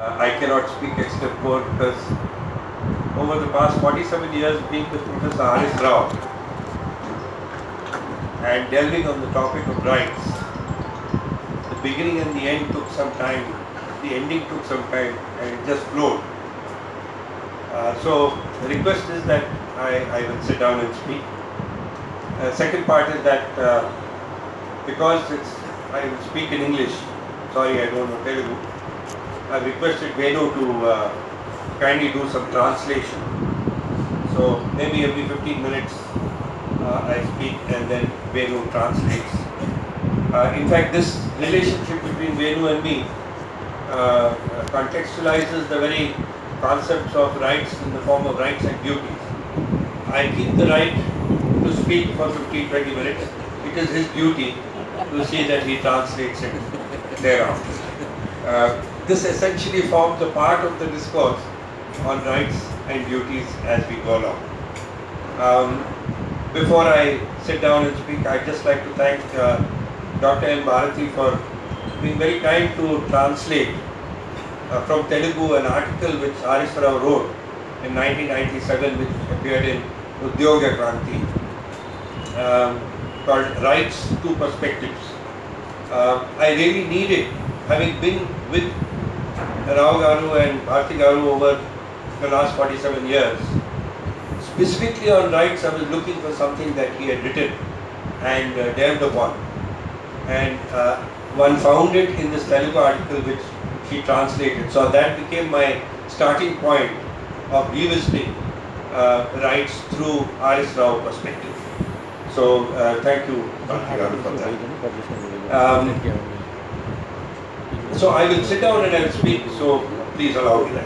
I cannot speak extempore because over the past 47 years being with Professor Haris Rao and delving on the topic of rights, the beginning and the end took some time, the ending took some time, and it just flowed. So the request is that I will sit down and speak. Second part is that because I will speak in English, sorry I don't know Telugu, I've requested Venu to kindly do some translation. So maybe every 15 minutes I speak and then Venu translates. In fact, this relationship between Venu and me contextualizes the very concepts of rights in the form of rights and duties. I keep the right to speak for 15-20 minutes. It is his duty to see that he translates it thereafter. This essentially forms a part of the discourse on rights and duties as we go along. Before I sit down and speak, I'd just like to thank Dr. M. Bharati for being very kind to translate from Telugu an article which Haris Rao wrote in 1997, which appeared in Udyoga Kranti, called Rights to Perspectives. I really needed, having been with Rao Garu and Bharati Garu over the last 47 years, specifically on rights, I was looking for something that he had written and delved upon. And one found it in this Telugu article which he translated. So that became my starting point of revisiting rights through Haris Rao perspective. So thank you, Bharati Garu, for that. So I will sit down and I will speak, so please allow me that.